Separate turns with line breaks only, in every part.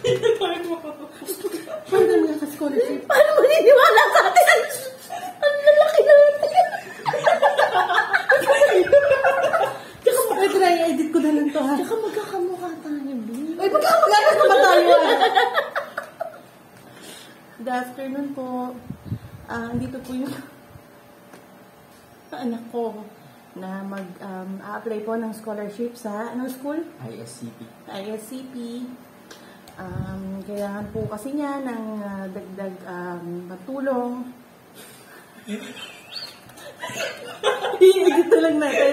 Paano mo yung scholarship?
Paano mo niniwala sa atin? Ang lalaki na natin.
Ito na, i-edit ko na lang to, ha?
Tsaka magkakamukha tayo, B.
Ay, magkakamukha naman tayo, ha? Good afternoon po. Dito po yung anak ko na mag-apply po ng scholarship sa anong school?
ISCP.
ISCP. Kailangan po kasi niya ng dagdag matulong. Iigit na lang natin.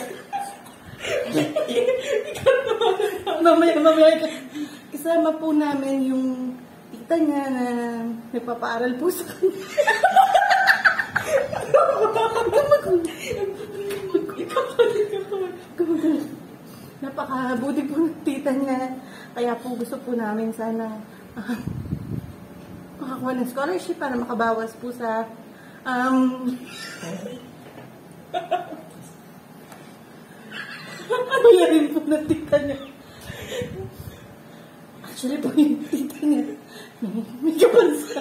Mamaya. Kasama po namin yung tita niya na nagpapaaral po sa kanya. Napakabuti po ng tita niya. Kaya po gusto po namin sana makakuha ng scholarship para makabawas po sa bayarin po ng tita niya. Actually po yung tita niya may kapansa.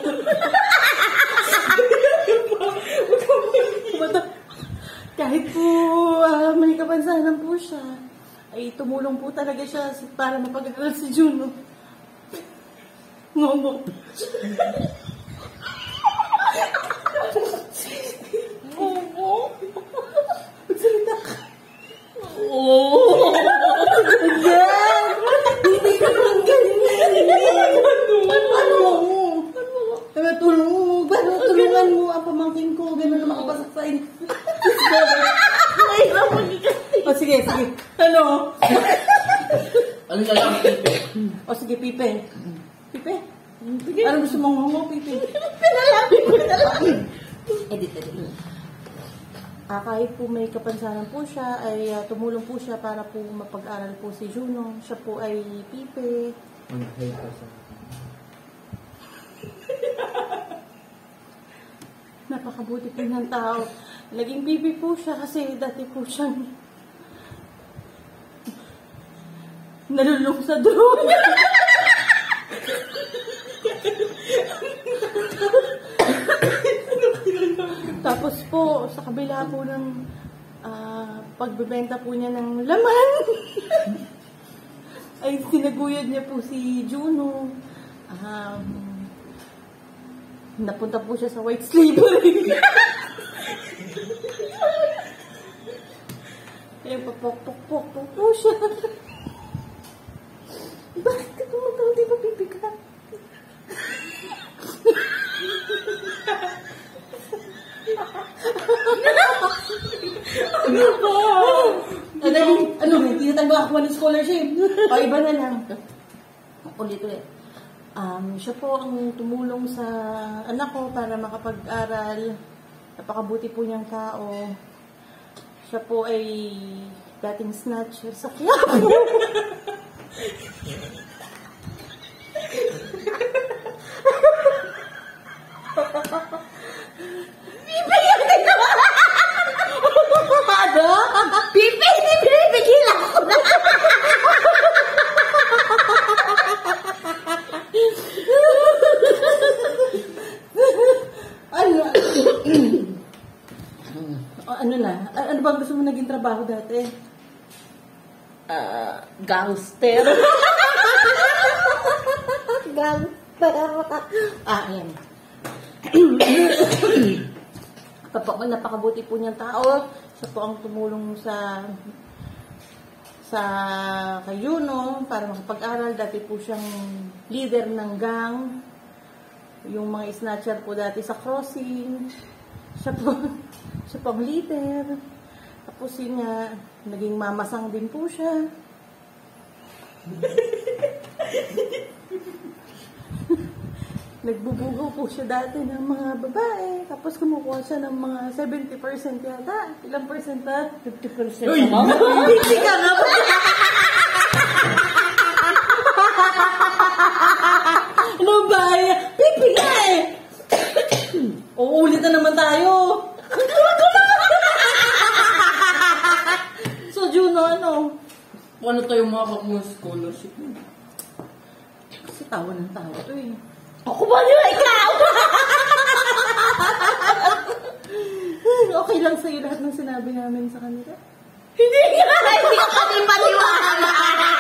Kahit po may kapansanan po siya, ay tumulong po talaga siya para mapag-aral si Juno. Ngongo.
Ngongo?
Magsalita ka.
Oo.
Ganyan! Hindi ka naman ganyan! Tulungan mo ang pamangkin ko. Ganun na makapasak sa inyo. O sige. Ano?
Ano na lang, Pipe?
O sige, Pipe. Pipe? Ano gusto mong ngongo, Pipe?
Pinalapin.
Edit. Kahit po may kapansanan po siya, ay tumulong po siya para po mapag-aral po si Juno. Siya po ay Pipe.
Mag-hi ka sa...
Napakabuti po ng tao. Naging Pipe po siya kasi dati po siyang nalulong sa drone. Tapos po, sa kabila po ng pagbebenta po niya ng laman, ay sinaguyod niya po si Juno. Napunta po siya sa white slavery. Kaya papok po siya. Bakit ka tumatawa? Di ba pipi ka? Ano ba? Ano? Hindi na tayo makakuha ng scholarship. O iba na lang. Ulit. Siya po ang tumulong sa anak ko para makapag-aral. Napakabuti po niyang tao. Siya po ay dating snatcher sa Quiapo.
Pipe, hindi pinipigilan ko na.
Ano ba gusto mo naging trabaho dati?
Gangster.
Ayan. Napakabuti po niyang tao. Siya po ang tumulong sa kay Juno para makapag-aral. Dati po siyang leader ng gang. Yung mga snatcher po dati sa crossing. Siya po ang leader. Tapos yun nga, naging mamasang din po siya. Nagbubugaw po siya dati ng mga babae. Tapos kumukuha siya ng mga 70% yata. Ilang percent na?
50%.
Uy!
Hindi ka nga ba? Ano ba? Pipi ka eh! Uulit na naman tayo. So, Juno, ano?
Paano tayo makakakuha scholarship?
Kasi tawa ng tawa to eh.
Ako ba nila ikaw?
Okay lang sa'yo lahat ng sinabi namin sa kanila.
Hindi ka kami paniwala.